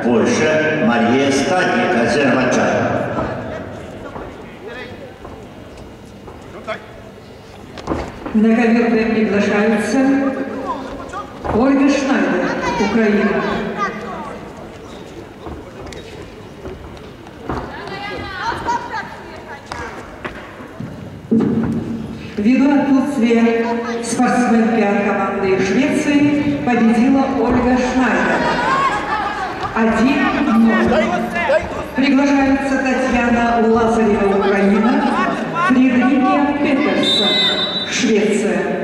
Польша, Мария Стадник, Азербайджан. На ковер приглашаются Ольга Шнайдер, Украина. Ввиду отсутствия спортсменки от команды Швеции победила Ольга Шнайдер. 1-0. Приглашаются Татьяна Лазарева, Украина, Фридрихе Петерсон, Швеция.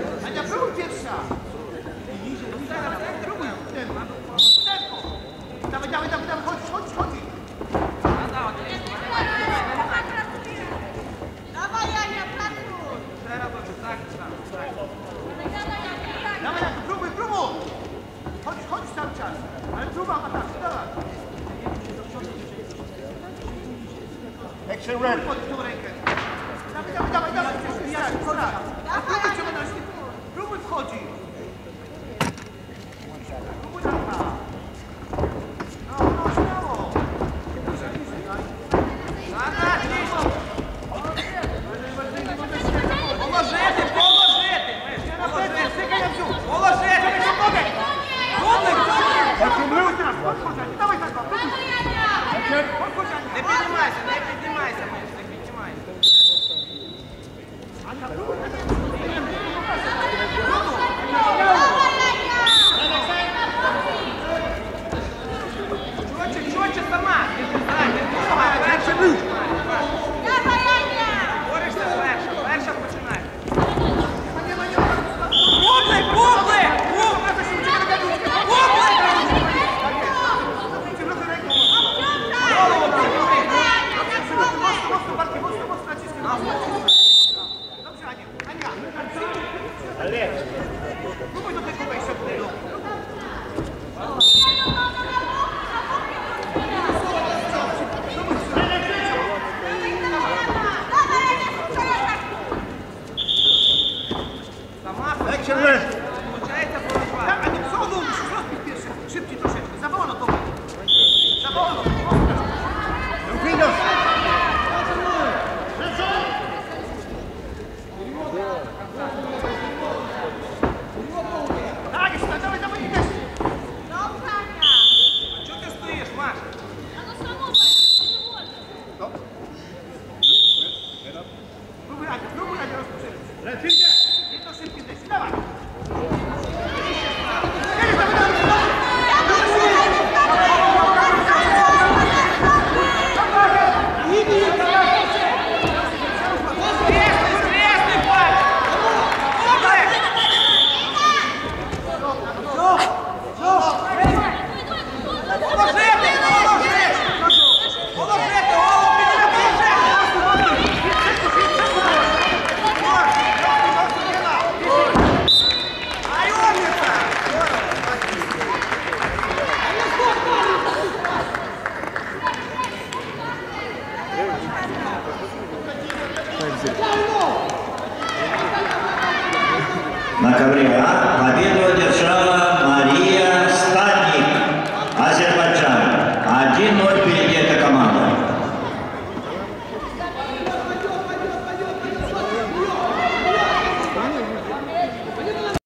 Action ready. Próbuj wchodzi. Próbuj tam. No, śmiało. Положити! Давай так. Не піднімайся, не піднімайся. Чотче сама!